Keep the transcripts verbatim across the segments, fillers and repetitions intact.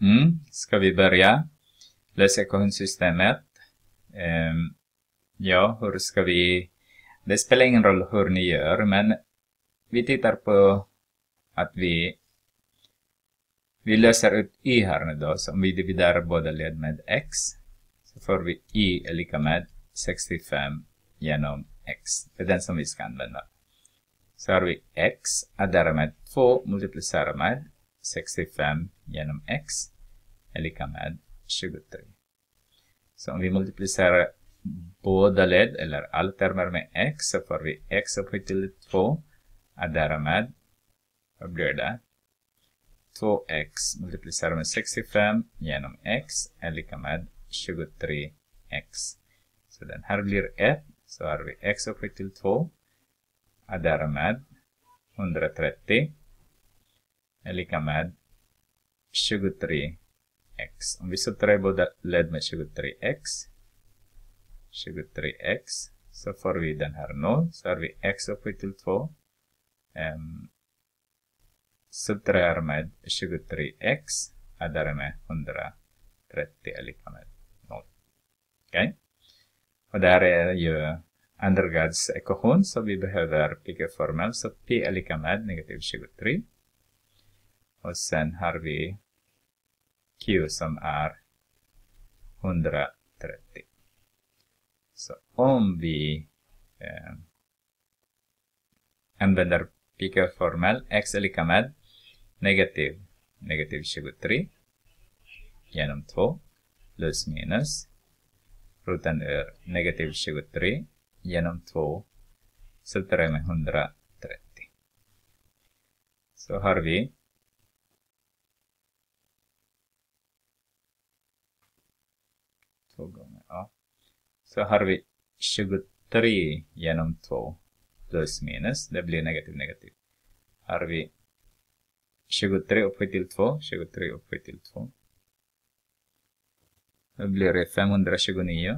Mm, ska vi börja lösa ekvationssystemet? Um, ja, hur ska vi... Det spelar ingen roll hur ni gör, men vi tittar på att vi vi löser ut y här nu då. Så om vi dividerar båda led med x så får vi y är lika med sextiofem genom x. Det är den som vi ska använda. Så har vi x adderar med två multiplicerar med sextiofem genom x är lika med tjugotre. Så om vi multiplicerar båda led eller alla termer med x så får vi x upphöjt till två adderar med, vad blir det? två x multiplicerar med sextiofem genom x är lika med tjugotre x. Så den här blir ett, så har vi x upphöjt till två adderar med etthundratrettio är lika med tjugotre x. Om vi subtraherar båda led med tjugotre x tjugotre x så får vi den här noll. Så har vi x upphöjt till två um, subtraherar med tjugotre x adderar med etthundratrettio är lika med noll. Okej? Okay? Och där är ju andra grads ekvation, så vi behöver Piquet-formel. Så p är lika med negativ tjugotre. Och sen har vi q som är etthundratrettio. Så om vi eh, använder Piquet-formel, x är lika med negativ, negativ tjugotre genom två plus minus roten är negativ tjugotre genom två subtraherar med etthundratrettio. Så har vi två gånger a. Så har vi tjugotre genom två plus minus, det blir negativ negativ. Har vi tjugotre upphöjt till två, tjugotre upphöjt till två. Då blir det femhundratjugonio.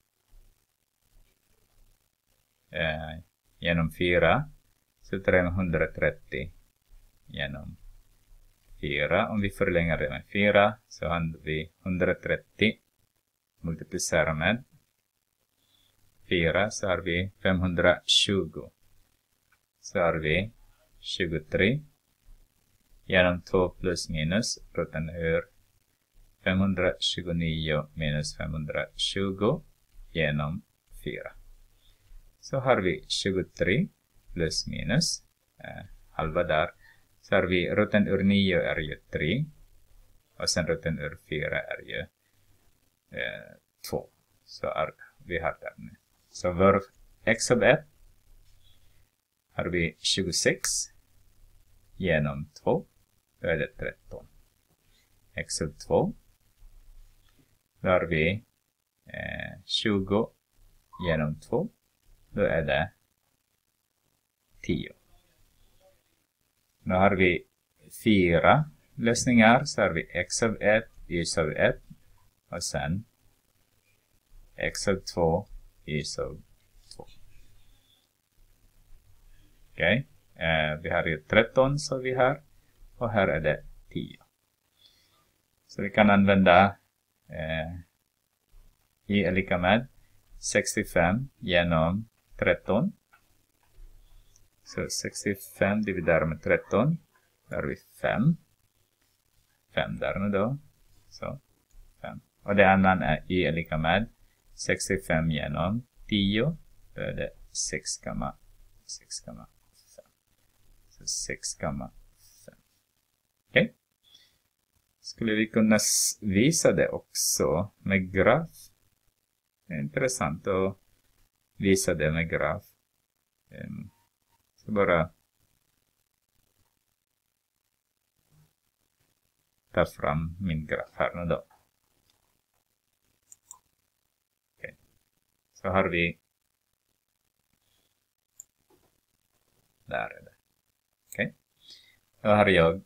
Eh, genom fyra. Så tar det etthundratrettio genom fyra. Om vi förlänger det med fyra så har vi etthundratrettio multiplicerar med fyra så har vi femhundratjugo. Så har vi tjugotre genom två plus minus roten är femhundratjugonio minus femhundratjugo genom fyra. Så har vi tjugotre plus minus eh, halva där. Så har vi roten ur nio är ju tre och sen roten ur fyra är ju eh, två. Så är, vi har där nu. Så vår x av ett har vi tjugosex genom två. Då är det tretton. X av två. Då har vi eh, tjugo genom två. Då är det tio. Då har vi fyra lösningar. Så har vi x av ett, y av ett. Och sen x av två, y av två. Okej. Okay. Eh, vi har ju tretton så vi har. Och här är det tio. Så vi kan använda eh, y är lika med sextiofem genom tretton. Så sextiofem dividerar med tretton. Då har vi fem. fem där nu då. Så fem. Och det andra är y är lika med sextiofem genom tio. Då är det sex komma fem. Så sex komma fem. Okej. Okay. Skulle vi kunna visa det också med graf? Det är intressant att visa det med graf. Um, så bara ta fram min graf här nu då. Okay. Så har vi där är det. Okej. Okay. Då har jag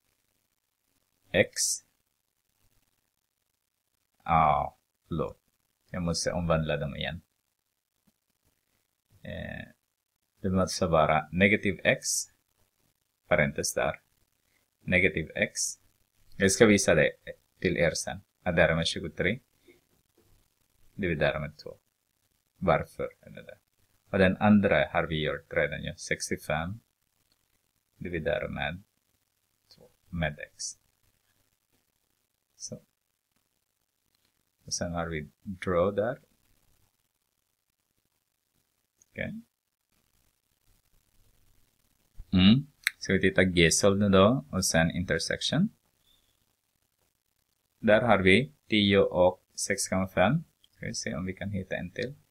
x. Ah, förlåt. Jag måste omvandla dem igen. Eh, det måste vara negativ x. Parentes där. Negativ x. Jag ska visa det till er sen. Addera med tjugotre. Dividera med två. Varför är det det? Och den andra har vi gjort redan ju. sextiofem. Dividera med två. Med x. Så. Och sen har vi draw där. Okej. Okay. Mm. Så vi tittar G-solv nu då. Och sen intersection. Där har vi tio och sex komma fem. Ska vi se om vi kan hitta en till.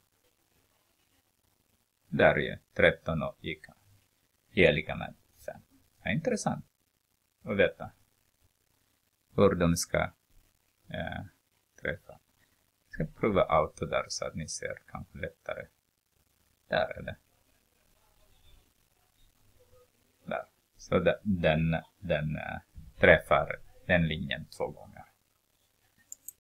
Där är ju tretton och y är lika med fem. Det är intressant att veta hur de ska eh, träffa. Jag ska prova auto där så att ni ser kanske lättare. Där är det. Där. Så den, den, den äh, träffar den linjen två gånger.